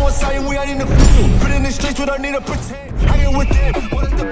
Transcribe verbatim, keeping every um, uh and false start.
outside and we ain't in the field. Put in the streets, we don't need to pretend. Hanging with them, what is the